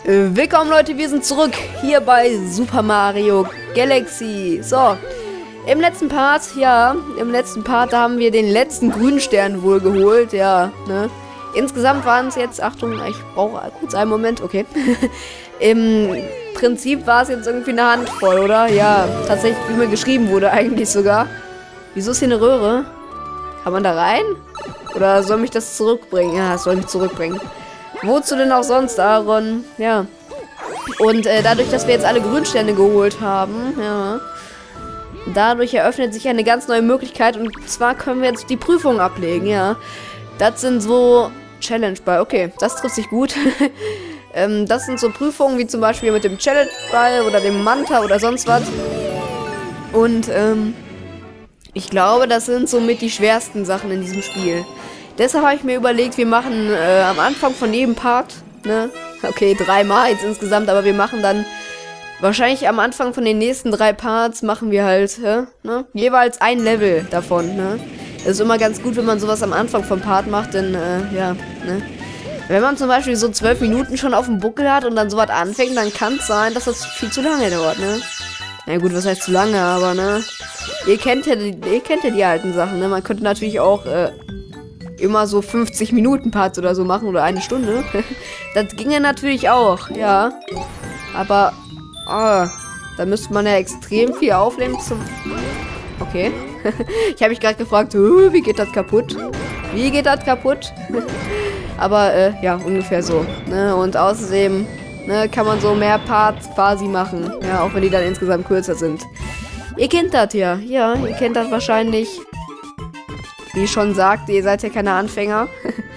Willkommen Leute, wir sind zurück hier bei Super Mario Galaxy. So, im letzten Part, da haben wir den letzten grünen Stern wohl geholt, ja, ne? Insgesamt waren es jetzt, Achtung, ich brauche kurz einen Moment, okay. Im Prinzip war es jetzt irgendwie eine Handvoll, oder? Ja, tatsächlich, wie mir geschrieben wurde eigentlich sogar. Wieso ist hier eine Röhre? Kann man da rein? Oder soll mich das zurückbringen? Ja, es soll mich zurückbringen. Wozu denn auch sonst, Aaron? Ja. Und dadurch, dass wir jetzt alle Grünsterne geholt haben, ja, dadurch eröffnet sich eine ganz neue Möglichkeit. Und zwar können wir jetzt die Prüfung ablegen, ja. Das sind so Challenge-Ball. Okay, das trifft sich gut. Das sind so Prüfungen, wie zum Beispiel mit dem Challenge-Ball oder dem Manta oder sonst was. Und ich glaube, das sind somit die schwersten Sachen in diesem Spiel. Deshalb habe ich mir überlegt, wir machen am Anfang von jedem Part, ne? Okay, 3-mal jetzt insgesamt, aber wir machen dann wahrscheinlich am Anfang von den nächsten 3 Parts machen wir halt, ne? Jeweils ein Level davon, ne? Das ist immer ganz gut, wenn man sowas am Anfang vom Part macht, denn, ja, ne? Wenn man zum Beispiel so 12 Minuten schon auf dem Buckel hat und dann sowas anfängt, dann kann es sein, dass das viel zu lange dauert, ne? Na gut, was heißt zu lange, aber, ne? Ihr kennt ja die alten Sachen, ne? Man könnte natürlich auch, immer so 50 Minuten Parts oder so machen oder eine Stunde. Das ginge natürlich auch, ja. Aber, da müsste man ja extrem viel aufnehmen zum... Okay. Ich habe mich gerade gefragt, wie geht das kaputt? Wie geht das kaputt? Aber, ja, ungefähr so. Ne? Und außerdem, ne, kann man so mehr Parts quasi machen. Ja, auch wenn die dann insgesamt kürzer sind. Ihr kennt das ja. Ja, ihr kennt das wahrscheinlich. Wie ich schon sagte, ihr seid ja keine Anfänger.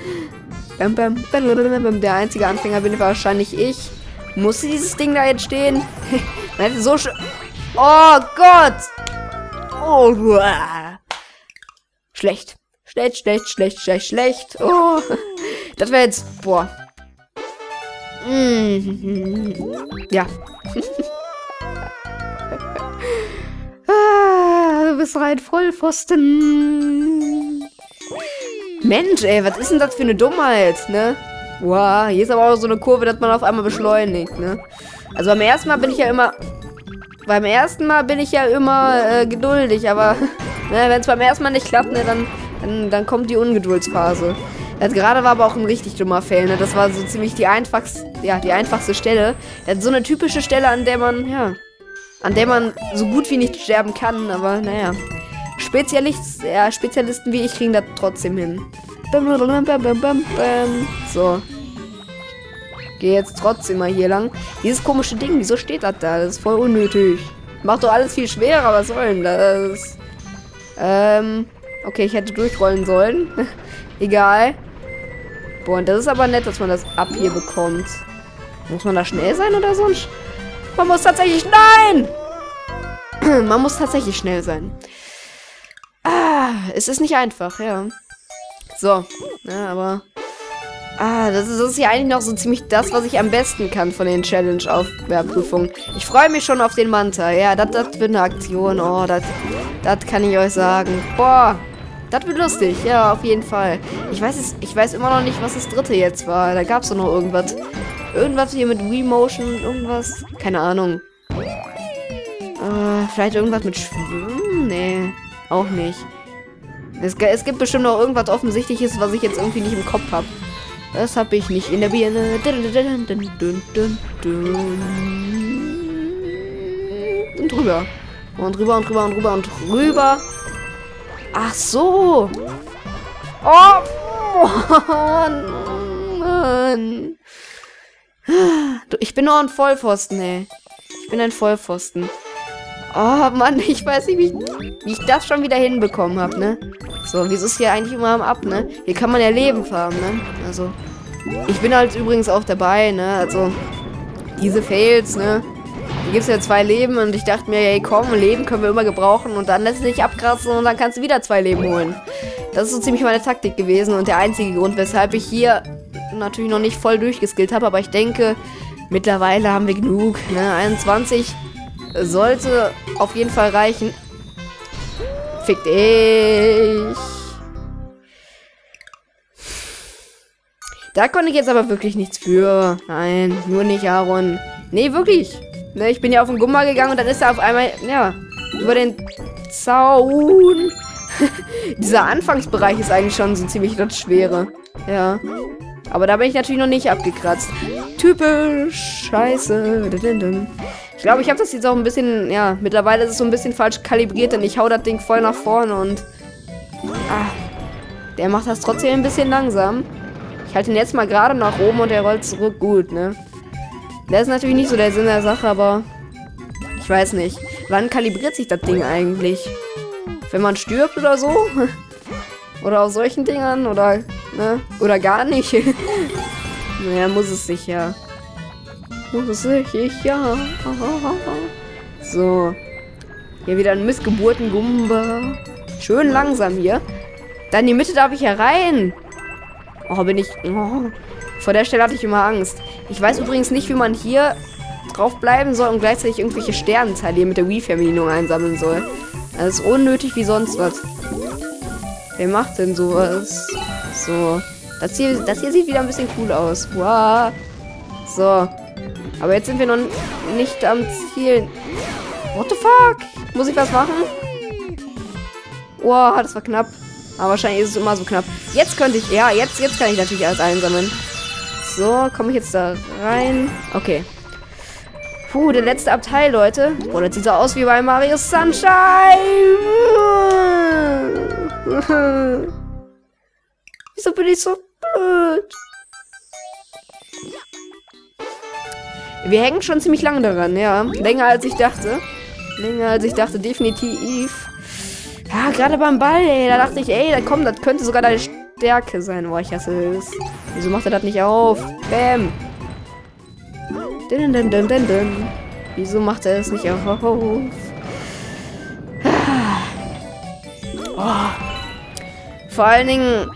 Der einzige Anfänger bin wahrscheinlich ich. Musste dieses Ding da jetzt stehen? Man hätte so schön... Oh Gott! Oh, schlecht. Schlecht. Oh. Das wäre jetzt... Boah. Ja. Du bist ein Vollpfosten. Mensch, ey, was ist denn das für eine Dummheit, ne? Wow, hier ist aber auch so eine Kurve, dass man auf einmal beschleunigt, ne? Also beim ersten Mal bin ich ja immer geduldig, aber ne, wenn es beim ersten Mal nicht klappt, ne, dann kommt die Ungeduldsphase. Das gerade war aber auch ein richtig dummer Fail, ne? Das war so ziemlich die einfachste Stelle. Das ist so eine typische Stelle, an der man so gut wie nicht sterben kann, aber naja. Spezialisten wie ich kriegen das trotzdem hin. So. Geh jetzt trotzdem mal hier lang. Dieses komische Ding, wieso steht das da? Das ist voll unnötig. Macht doch alles viel schwerer, was soll denn das? Okay, ich hätte durchrollen sollen. Egal. Boah, und das ist aber nett, dass man das ab hier bekommt. Muss man da schnell sein oder sonst? Man muss tatsächlich... Nein! Man muss tatsächlich schnell sein. Es ist nicht einfach, ja. So. Ja, aber... das ist ja eigentlich noch so ziemlich das, was ich am besten kann von den Challenge-Prüfungen. Ich freue mich schon auf den Manta. Ja, das wird eine Aktion. Oh, das kann ich euch sagen. Boah, das wird lustig. Ja, auf jeden Fall. Ich weiß immer noch nicht, was das dritte jetzt war. Da gab es doch noch irgendwas. Irgendwas hier mit Wii-Motion, irgendwas. Keine Ahnung. Vielleicht irgendwas mit Schwimmen? Nee, auch nicht. Es gibt bestimmt noch irgendwas Offensichtliches, was ich jetzt irgendwie nicht im Kopf habe. Das habe ich nicht in der Birne. Und drüber. Und rüber. Ach so. Oh, Mann. Ich bin nur ein Vollpfosten, ey. Ich bin ein Vollpfosten. Oh, Mann, ich weiß nicht, wie ich das schon wieder hinbekommen habe, ne? So, wieso ist hier eigentlich immer am Ab, ne? Hier kann man ja Leben farmen, ne? Also, ich bin halt übrigens auch dabei, ne? Also, diese Fails, ne? Hier gibt es ja 2 Leben und ich dachte mir, ey, komm, Leben können wir immer gebrauchen und dann lässt es dich abkratzen und dann kannst du wieder 2 Leben holen. Das ist so ziemlich meine Taktik gewesen und der einzige Grund, weshalb ich hier natürlich noch nicht voll durchgeskillt habe, aber ich denke, mittlerweile haben wir genug, ne? 21 sollte auf jeden Fall reichen. Fick dich. Da konnte ich jetzt aber wirklich nichts für. Nein, nur nicht Aaron. Nee, wirklich. Ne, ich bin ja auf den Gumba gegangen und dann ist er auf einmal, ja, über den Zaun. Dieser Anfangsbereich ist eigentlich schon so ziemlich das Schwere. Ja. Aber da bin ich natürlich noch nicht abgekratzt. Typisch. Scheiße. Ich glaube, ich habe das jetzt auch ein bisschen, ja, mittlerweile ist es so ein bisschen falsch kalibriert, denn ich hau das Ding voll nach vorne und... Ah, der macht das trotzdem ein bisschen langsam. Ich halte ihn jetzt mal gerade nach oben und er rollt zurück. Gut, ne? Der ist natürlich nicht so der Sinn der Sache, aber... Ich weiß nicht. Wann kalibriert sich das Ding eigentlich? Wenn man stirbt oder so? Oder auf solchen Dingern? Oder, ne? Oder gar nicht? Naja, muss es sich ja. Muss es sich ja. So. Hier wieder ein Missgeburten-Gumba. Schön langsam hier. Da in die Mitte darf ich ja rein. Oh, bin ich... Oh. Vor der Stelle hatte ich immer Angst. Ich weiß übrigens nicht, wie man hier drauf bleiben soll und gleichzeitig irgendwelche Sternenteile hier mit der Wii-Verbindung einsammeln soll. Das ist unnötig wie sonst was. Wer macht denn sowas? So. Das hier sieht wieder ein bisschen cool aus. Wow. So. Aber jetzt sind wir noch nicht am Ziel. What the fuck? Muss ich was machen? Wow, das war knapp. Aber wahrscheinlich ist es immer so knapp. Jetzt könnte ich... Ja, jetzt kann ich natürlich alles einsammeln. So, komme ich jetzt da rein? Okay. Puh, der letzte Abteil, Leute. Boah, das sieht so aus wie bei Mario Sunshine. Wieso bin ich so blöd? Wir hängen schon ziemlich lange daran, ja. Länger als ich dachte. Länger als ich dachte, definitiv. Ja, gerade beim Ball, ey. Da dachte ich, ey, komm, das könnte sogar deine Stärke sein. Boah, ich hasse es. Wieso macht er das nicht auf? Bam. Wieso macht er es nicht auf? Oh. Vor allen Dingen,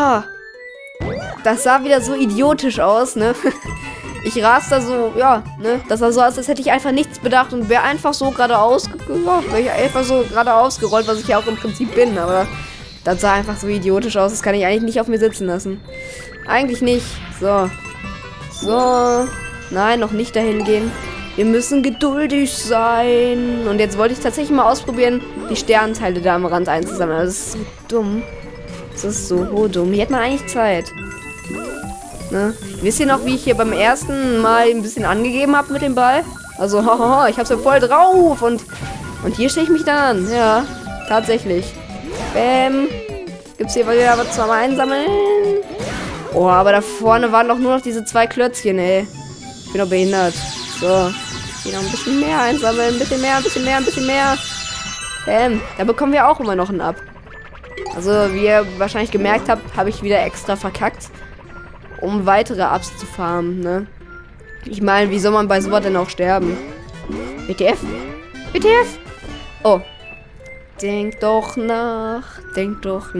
das sah wieder so idiotisch aus, ne? Ich ras da so, ja, ne? Das sah so aus, als hätte ich einfach nichts bedacht und wäre einfach so geradeaus, gerollt, was ich ja auch im Prinzip bin, aber das sah einfach so idiotisch aus, das kann ich eigentlich nicht auf mir sitzen lassen. Eigentlich nicht. So. So. Nein, noch nicht dahin gehen. Wir müssen geduldig sein. Und jetzt wollte ich tatsächlich mal ausprobieren, die Sternteile da am Rand einzusammeln. Das ist so dumm. Das ist so dumm. Hier hat man eigentlich Zeit. Ne? Wisst ihr noch, wie ich hier beim ersten Mal ein bisschen angegeben habe mit dem Ball? Also, ich hab's ja voll drauf. Und hier stehe ich mich dann an. Ja, tatsächlich. Bäm. Gibt's hier wieder was zum Einsammeln? Oh, aber da vorne waren doch nur noch diese 2 Klötzchen, ey. Ich bin doch behindert. So. Hier noch ein bisschen mehr einsammeln. Ein bisschen mehr, ein bisschen mehr, ein bisschen mehr. Bäm. Da bekommen wir auch immer noch einen Up. Also, wie ihr wahrscheinlich gemerkt habt, habe ich wieder extra verkackt, um weitere Ups zu farmen, ne? Ich meine, wie soll man bei sowas denn auch sterben? WTF? WTF? Oh. Denk doch nach. Denk doch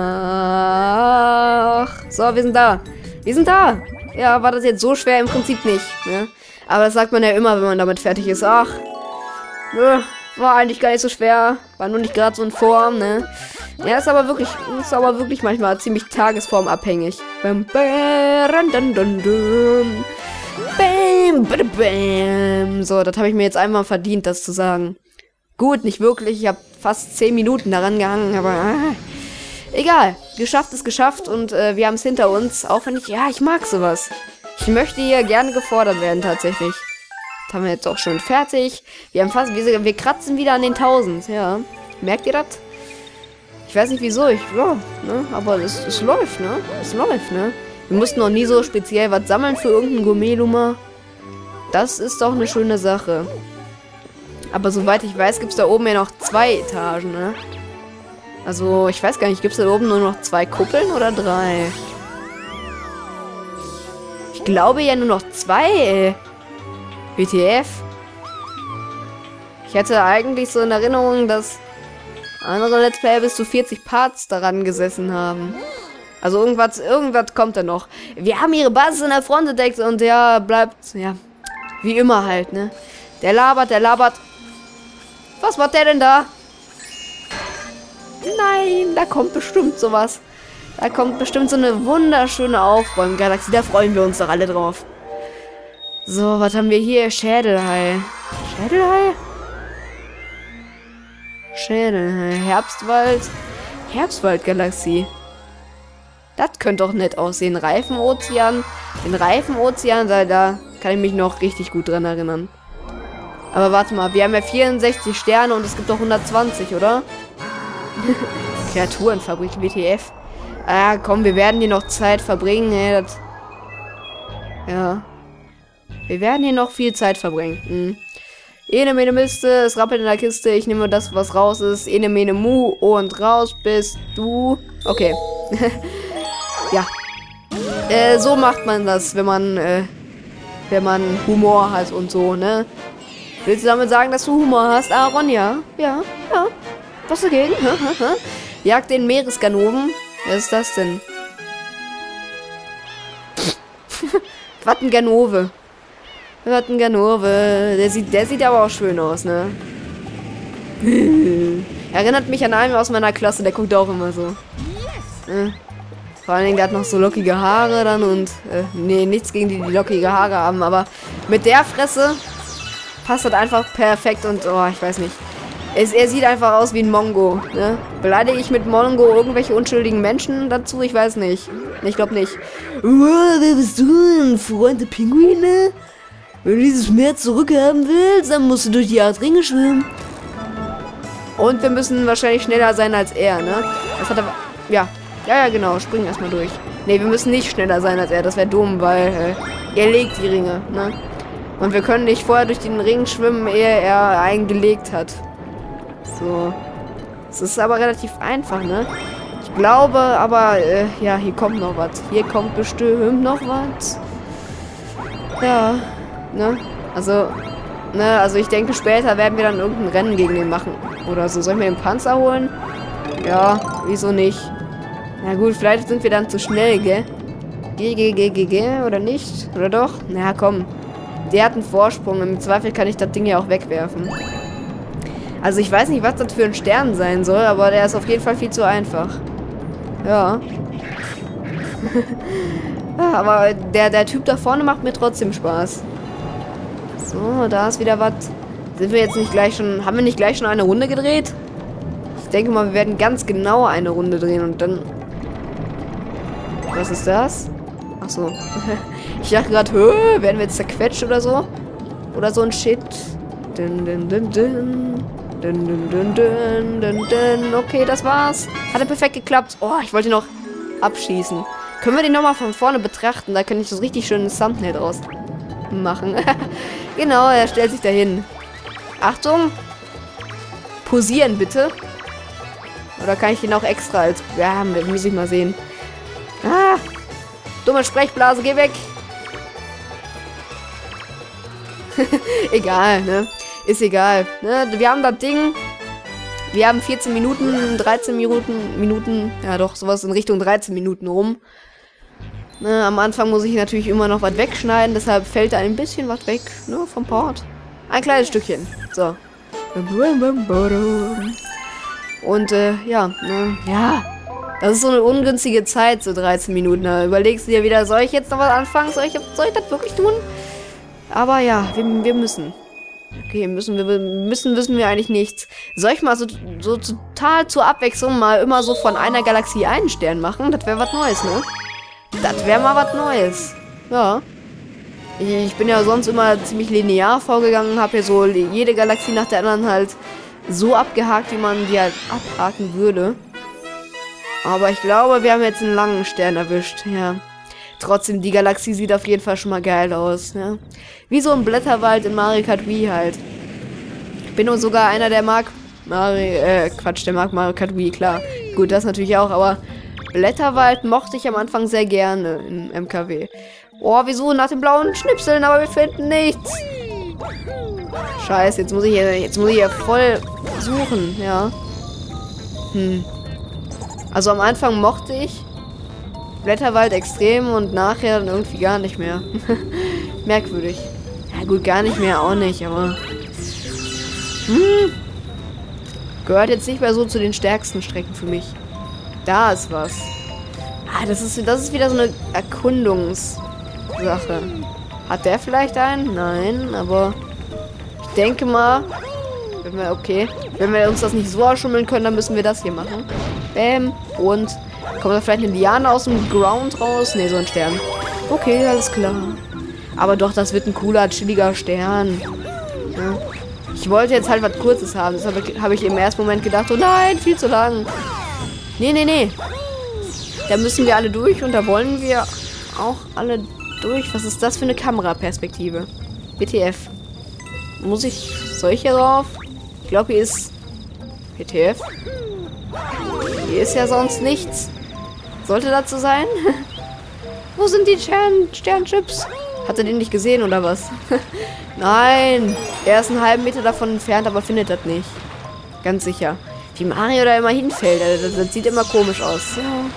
nach. So, wir sind da. Wir sind da. Ja, war das jetzt so schwer? Im Prinzip nicht, ne? Aber das sagt man ja immer, wenn man damit fertig ist. Ach, nö, war eigentlich gar nicht so schwer. War nur nicht gerade so in Form, ne? Ja, ist aber wirklich manchmal ziemlich tagesformabhängig. Bam, bam, dun, dun, dun. Bam, bam, bam. So, das habe ich mir jetzt einmal verdient, das zu sagen. Gut, nicht wirklich. Ich habe fast 10 Minuten daran gehangen, aber egal. Geschafft ist geschafft und wir haben es hinter uns. Auch wenn ich mag sowas. Ich möchte hier gerne gefordert werden, tatsächlich. Das haben wir jetzt auch schon fertig. Wir kratzen wieder an den 1000, ja. Merkt ihr das? Ich weiß nicht wieso, ne? Aber es läuft, ne? Es läuft, ne? Wir mussten noch nie so speziell was sammeln für irgendeinen Gourmet-Nummer. Das ist doch eine schöne Sache. Aber soweit ich weiß, gibt es da oben ja noch 2 Etagen, ne? Also, ich weiß gar nicht, gibt es da oben nur noch 2 Kuppeln oder 3? Ich glaube ja nur noch 2, ey. WTF? Ich hätte eigentlich so in Erinnerung, dass andere Let's Player bis zu 40 Parts daran gesessen haben. Also irgendwas kommt da noch. Wir haben ihre Basis in der Front entdeckt und der bleibt, ja, wie immer halt, ne? Der labert. Was macht der denn da? Nein, da kommt bestimmt sowas. Da kommt bestimmt so eine wunderschöne Aufräumgalaxie. Da freuen wir uns doch alle drauf. So, was haben wir hier? Schädelhai. Schädelhai? Schädelhai. Herbstwald. Herbstwaldgalaxie. Das könnte doch nett aussehen. Reifenozean. Den Reifenozean, da kann ich mich noch richtig gut dran erinnern. Aber warte mal, wir haben ja 64 Sterne und es gibt doch 120, oder? Kreaturenfabrik, WTF. Ah, komm, wir werden hier noch Zeit verbringen. Hey, ja. Wir werden hier noch viel Zeit verbringen. Ene, mene, Miste, es rappelt in der Kiste. Ich nehme das, was raus ist. Ene, mene, mu und raus bist du. Okay. Ja. So macht man das, wenn man Humor hat und so, ne? Willst du damit sagen, dass du Humor hast, Aaron? Ja. Ja. Was dagegen? Jagd den Meeresganoven. Was ist das denn? Was ein Ganove. Was ein Ganove. Der sieht aber auch schön aus, ne? Erinnert mich an einen aus meiner Klasse, der guckt auch immer so. Vor allen Dingen, der hat noch so lockige Haare dann und... nee, nichts gegen die lockige Haare haben, aber mit der Fresse passt das einfach perfekt und... oh, ich weiß nicht. Er sieht einfach aus wie ein Mongo, ne? Beleidige ich mit Mongo irgendwelche unschuldigen Menschen dazu? Ich weiß nicht. Ich glaube nicht. Wer bist du? Ein Freund der Pinguine? Wenn du dieses Meer zurückhaben willst, dann musst du durch die 8 Ringe schwimmen. Und wir müssen wahrscheinlich schneller sein als er, ne? Das hat er... ja. Ja, genau. Springen erstmal durch. Ne, wir müssen nicht schneller sein als er. Das wäre dumm, weil er legt die Ringe, ne? Und wir können nicht vorher durch den Ring schwimmen, ehe er einen gelegt hat. So. Es ist aber relativ einfach, ne? Ich glaube, aber, ja, hier kommt noch was. Hier kommt bestimmt noch was. Ja, ne? Also ich denke, später werden wir dann irgendein Rennen gegen den machen. Oder so. Sollen wir den Panzer holen? Ja, wieso nicht? Na gut, vielleicht sind wir dann zu schnell, gell? Oder nicht? Oder doch? Na komm. Der hat einen Vorsprung. Im Zweifel kann ich das Ding ja auch wegwerfen. Also ich weiß nicht, was das für ein Stern sein soll, aber der ist auf jeden Fall viel zu einfach. Ja. Ja, aber der Typ da vorne macht mir trotzdem Spaß. So, da ist wieder was. Sind wir jetzt nicht gleich schon... haben wir nicht gleich schon eine Runde gedreht? Ich denke mal, wir werden ganz genau eine Runde drehen und dann... Was ist das? Ach so. Ich dachte gerade, werden wir jetzt zerquetscht oder so? Oder so ein Shit. Okay, das war's. Hat ja perfekt geklappt. Oh, ich wollte noch abschießen. Können wir den nochmal von vorne betrachten? Da kann ich so richtig schön ein Thumbnail draus machen. Genau, er stellt sich dahin. Achtung. Posieren, bitte. Oder kann ich den auch extra als... ja, muss ich mal sehen. Ah, dumme Sprechblase, geh weg. Egal, ne? Ist egal. Ne? Wir haben das Ding. Wir haben 14 Minuten, 13 Minuten. Ja doch, sowas in Richtung 13 Minuten rum. Ne? Am Anfang muss ich natürlich immer noch was wegschneiden. Deshalb fällt da ein bisschen was weg, ne? Vom Part. Ein kleines Stückchen. So. Und, ja, ne? Ja. Das ist so eine ungünstige Zeit, so 13 Minuten. Da überlegst du dir wieder, soll ich jetzt noch was anfangen? Soll ich das wirklich tun? Aber ja, wir müssen. Okay, müssen wir eigentlich nichts. Soll ich mal so total zur Abwechslung mal immer so von einer Galaxie einen Stern machen? Das wäre was Neues, ne? Das wäre mal was Neues. Ja. Ich bin ja sonst immer ziemlich linear vorgegangen, habe ja so jede Galaxie nach der anderen halt so abgehakt, wie man die halt abhaken würde. Aber ich glaube, wir haben jetzt einen langen Stern erwischt, ja. Trotzdem, die Galaxie sieht auf jeden Fall schon mal geil aus, ja. Wie so ein Blätterwald in Mario Kart Wii halt. Ich bin nur sogar einer, der mag der mag Mario Kart Wii, klar. Gut, das natürlich auch, aber Blätterwald mochte ich am Anfang sehr gerne in MKW. Oh, wir suchen nach den blauen Schnipseln, aber wir finden nichts. Scheiße, jetzt muss ich hier voll suchen, ja. Also am Anfang mochte ich Blätterwald extrem und nachher dann irgendwie gar nicht mehr. Merkwürdig. Ja gut, gar nicht mehr auch nicht, aber... Gehört jetzt nicht mehr so zu den stärksten Strecken für mich. Da ist was. Ah, das ist wieder so eine Erkundungssache. Hat der vielleicht einen? Nein, aber ich denke mal, wenn wir uns das nicht so ausschummeln können, dann müssen wir das hier machen. Bäm. Und kommt da vielleicht eine Liane aus dem Ground raus? Ne, so ein Stern. Okay, alles klar. Aber doch, das wird ein cooler, chilliger Stern. Ja. Ich wollte jetzt halt was Kurzes haben. Deshalb habe ich im ersten Moment gedacht, oh nein, viel zu lang. Nee. Da müssen wir alle durch und da wollen wir auch alle durch. Was ist das für eine Kameraperspektive? WTF. Soll ich hier drauf? Ich glaube, hier ist WTF. Hier ist ja sonst nichts. Sollte dazu sein? Wo sind die Sternchips? Hat er den nicht gesehen oder was? Nein. Er ist einen halben Meter davon entfernt, aber findet das nicht. Ganz sicher. Wie Mario da immer hinfällt. Das sieht immer komisch aus. So.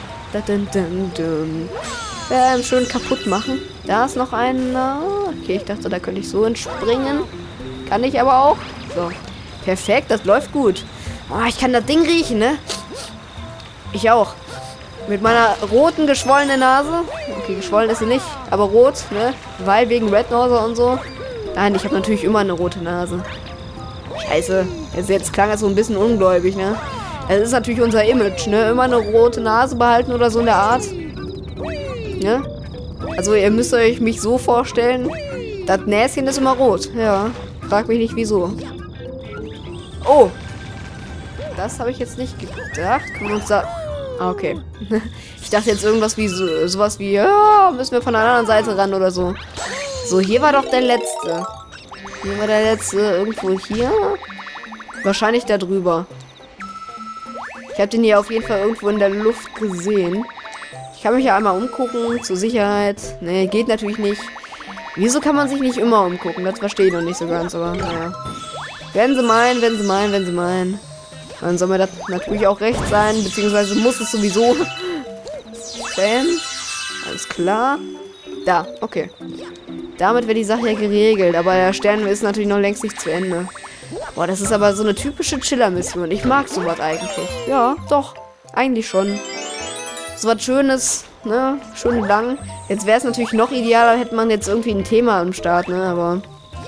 Schön kaputt machen. Da ist noch einer. Okay, ich dachte, da könnte ich so entspringen. Kann ich aber auch. So. Perfekt, das läuft gut. Oh, ich kann das Ding riechen, ne? Ich auch. Mit meiner roten, geschwollenen Nase. Okay, geschwollen ist sie nicht, aber rot, ne? Weil wegen Red Nose und so. Nein, ich habe natürlich immer eine rote Nase. Scheiße. Jetzt klang das so ein bisschen ungläubig, ne? Das ist natürlich unser Image, ne? Immer eine rote Nase behalten oder so in der Art. Ne? Also ihr müsst euch mich so vorstellen, das Näschen ist immer rot. Ja, frag mich nicht wieso. Oh. Das habe ich jetzt nicht gedacht. Können wir uns da... Ah, okay. Ich dachte jetzt irgendwas wie sowas wie, ja, müssen wir von der anderen Seite ran oder so. So, hier war doch der letzte. Hier war der letzte irgendwo hier. Wahrscheinlich da drüber. Ich habe den hier auf jeden Fall irgendwo in der Luft gesehen. Ich kann mich ja einmal umgucken, zur Sicherheit. Nee, geht natürlich nicht. Wieso kann man sich nicht immer umgucken? Das verstehe ich noch nicht so ganz, aber naja. Wenn sie meinen. Dann soll mir das natürlich auch recht sein, beziehungsweise muss es sowieso. Bam. Alles klar. Da, okay. Damit wäre die Sache ja geregelt, aber der Stern ist natürlich noch längst nicht zu Ende. Boah, das ist aber so eine typische Chiller-Mission. Ich mag sowas eigentlich. Ja, doch. Eigentlich schon. So was Schönes, ne? Schön lang. Jetzt wäre es natürlich noch idealer, hätte man jetzt irgendwie ein Thema am Start, ne? Aber...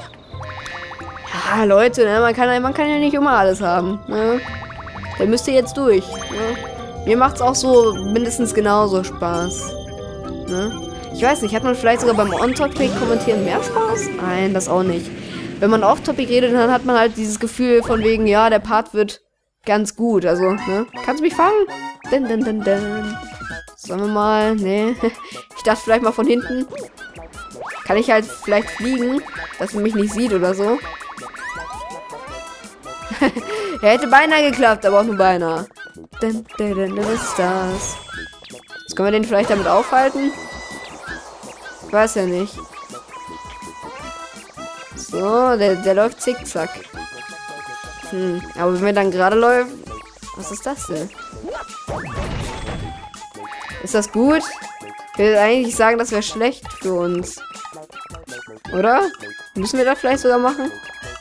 Ja, Leute, ne? Man kann ja nicht immer alles haben, ne? Da müsst ihr jetzt durch, ne? Mir macht's auch so mindestens genauso Spaß, ne? Ich weiß nicht, hat man vielleicht sogar beim On-Topic kommentieren mehr Spaß? Nein, das auch nicht. Wenn man Off-Topic redet, dann hat man halt dieses Gefühl von wegen, ja, der Part wird ganz gut. Also, ne? Kannst du mich fangen? Sollen wir mal? Nee. Ich dachte vielleicht mal von hinten. Kann ich halt vielleicht fliegen, dass er mich nicht sieht oder so. Er hätte beinahe geklappt, aber auch nur beinahe. Was ist das? Jetzt können wir den vielleicht damit aufhalten? Ich weiß ja nicht. So, der läuft zickzack. Aber wenn wir dann gerade läuft... Was ist das denn? Ist das gut? Ich will eigentlich sagen, das wäre schlecht für uns. Oder? Müssen wir das vielleicht sogar machen?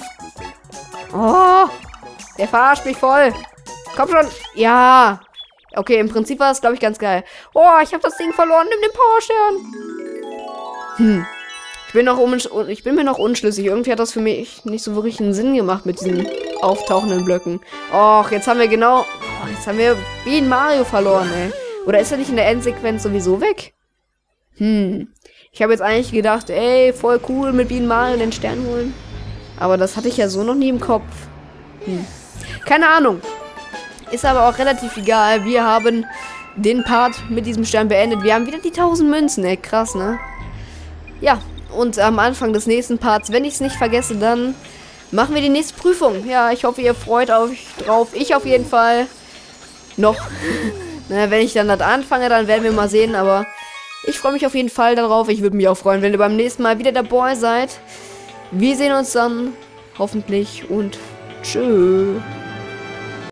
Oh! Der verarscht mich voll. Komm schon. Ja. Okay, im Prinzip war das, glaube ich, ganz geil. Oh, ich habe das Ding verloren. Nimm den Powerstern. Ich bin mir noch unschlüssig. Irgendwie hat das für mich nicht so wirklich einen Sinn gemacht mit diesen auftauchenden Blöcken. Och, jetzt haben wir jetzt haben wir Bienen Mario verloren, ey. Oder ist er nicht in der Endsequenz sowieso weg? Ich habe jetzt eigentlich gedacht, ey, voll cool mit Bienen Mario den Stern holen. Aber das hatte ich ja so noch nie im Kopf. Keine Ahnung. Ist aber auch relativ egal. Wir haben den Part mit diesem Stern beendet. Wir haben wieder die 1000 Münzen, ey. Krass, ne? Ja, und am Anfang des nächsten Parts, wenn ich es nicht vergesse, dann machen wir die nächste Prüfung. Ja, ich hoffe, ihr freut euch drauf. Ich auf jeden Fall noch. Na, wenn ich dann das anfange, dann werden wir mal sehen. Aber ich freue mich auf jeden Fall darauf. Ich würde mich auch freuen, wenn ihr beim nächsten Mal wieder dabei seid. Wir sehen uns dann hoffentlich und tschüss.